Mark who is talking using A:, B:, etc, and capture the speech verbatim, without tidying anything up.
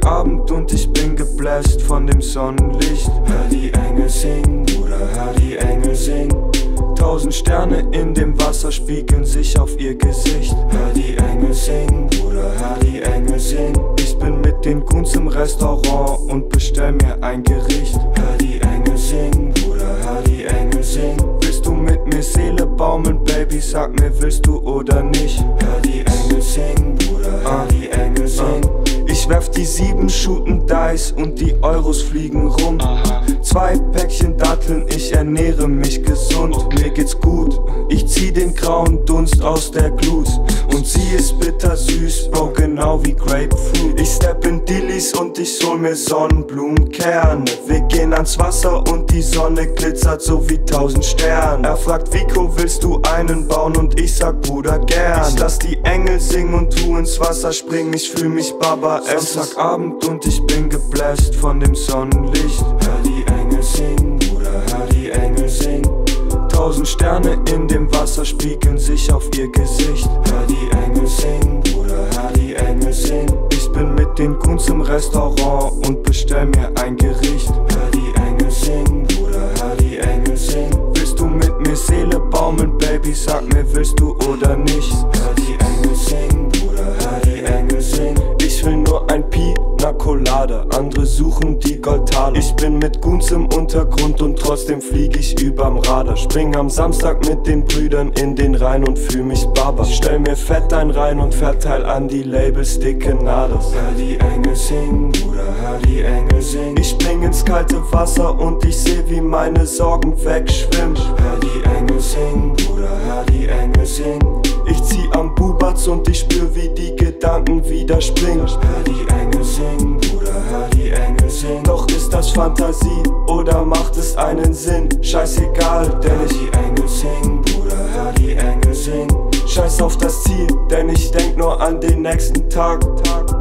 A: Samstagabend und ich bin gebläst von dem Sonnenlicht. Hör die Engel singen, Bruder, hör die Engel singen. Tausend Sterne in dem Wasser spiegeln sich auf ihr Gesicht. Hör die Engel singen, Bruder, hör die Engel singen. Ich bin mit den Goons im Restaurant und bestell mir ein Gericht. Hör die Engel singen, Bruder, hör die Engel singen. Willst du mit mir Seele baumeln, Baby, sag mir, willst du oder nicht? Hör die Engel singen, Bruder, hör die Engel singen. Ich werf die sieben, shooten Dice und die Euros fliegen rum. Aha. Zwei Päckchen Datteln, ich ernähre mich gesund. Okay. Mir geht's gut, ich zieh den grauen Dunst aus der Glut. Und sie ist bittersüß, Bro, genau wie Grapefruit. Ich step in Dillis und ich hol mir Sonnenblumenkerne. Wir gehen ans Wasser und die Sonne glitzert so wie tausend Sterne. Er fragt, Vico, willst du einen bauen? Und ich sag, Bruder, gern. Ich lass die Engel singen und tu ins Wasser springen, ich fühl mich Baba. Samstagabend und ich bin gebläst von dem Sonnenlicht. Hör die Engel singen, Bruder, hör die Engel singen. Tausend Sterne in dem Wasser spiegeln sich auf ihr Gesicht. Hör die Engel singen, Bruder, hör die Engel singen. Ich bin mit den Goons im Restaurant und bestell mir ein Gericht. Hör die Engel singen, Bruder, hör die Engel singen. Willst du mit mir Seele baumeln, Baby, sag mir, willst du oder nicht? Hör die Engel singen, Bruder, hör die Engel singen. Ich will nur ein Pina Colada, andere suchen die Goldtaler. Ich bin mit Goons im Untergrund und trotzdem flieg ich überm Radar. Spring am Samstag mit den Brüdern in den Rhein und fühl mich Baba. Stell mir Fett ein rein und verteil an die Labels dicke Nadels. Hör die Engel singen, Bruder, hör die Engel singen. Ich spring ins kalte Wasser und ich seh, wie meine Sorgen wegschwimmen. Hör die Engel singen, Bruder, hör die Engel singen. Ich zieh am Bubatz und ich spür, wie die Gedanken wieder springen. Hör die Engel singen, Bruder, hör die Engel singen. Doch ist das Fantasie oder macht es einen Sinn? Scheißegal, denn ich die Engel singen, Bruder, hör die Engel singen. Scheiß auf das Ziel, denn ich denk nur an den nächsten Tag.